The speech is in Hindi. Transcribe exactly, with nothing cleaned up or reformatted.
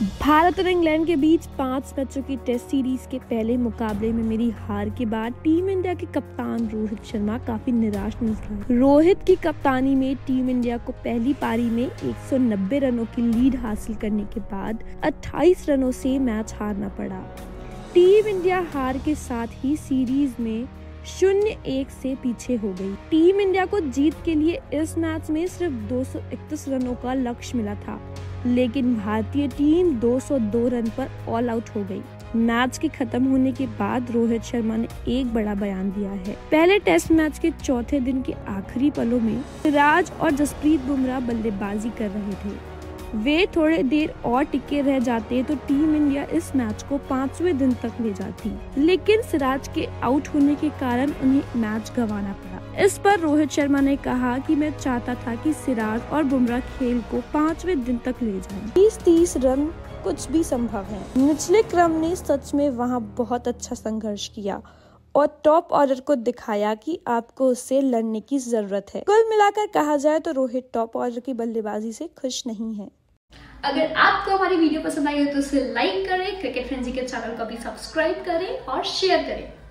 भारत और इंग्लैंड के बीच पांच मैचों की टेस्ट सीरीज के पहले मुकाबले में मिली हार के बाद टीम इंडिया के कप्तान रोहित शर्मा काफी निराश नजर आए। रोहित की कप्तानी में टीम इंडिया को पहली पारी में एक सौ नब्बे रनों की लीड हासिल करने के बाद अट्ठाईस रनों से मैच हारना पड़ा। टीम इंडिया हार के साथ ही सीरीज में शून्य एक से पीछे हो गई। टीम इंडिया को जीत के लिए इस मैच में सिर्फ दो सौ इकतीस रनों का लक्ष्य मिला था, लेकिन भारतीय टीम दो सौ दो रन पर ऑल आउट हो गई। मैच के खत्म होने के बाद रोहित शर्मा ने एक बड़ा बयान दिया है। पहले टेस्ट मैच के चौथे दिन के आखिरी पलों में सिराज और जसप्रीत बुमराह बल्लेबाजी कर रहे थे। वे थोड़े देर और टिके रह जाते तो टीम इंडिया इस मैच को पांचवें दिन तक ले जाती, लेकिन सिराज के आउट होने के कारण उन्हें मैच गंवाना पड़ा। इस पर रोहित शर्मा ने कहा कि मैं चाहता था कि सिराज और बुमराह खेल को पांचवें दिन तक ले जाएं। तीस तीस रन कुछ भी संभव है। निचले क्रम ने सच में वहां बहुत अच्छा संघर्ष किया और टॉप ऑर्डर को दिखाया कि आपको उससे लड़ने की जरूरत है। कुल मिलाकर कहा जाए तो रोहित टॉप ऑर्डर की बल्लेबाजी से खुश नहीं है। अगर आपको हमारी वीडियो पसंद आई हो तो उसे लाइक करें, क्रिकेट फ्रेंजी के चैनल को भी सब्सक्राइब करें और शेयर करें।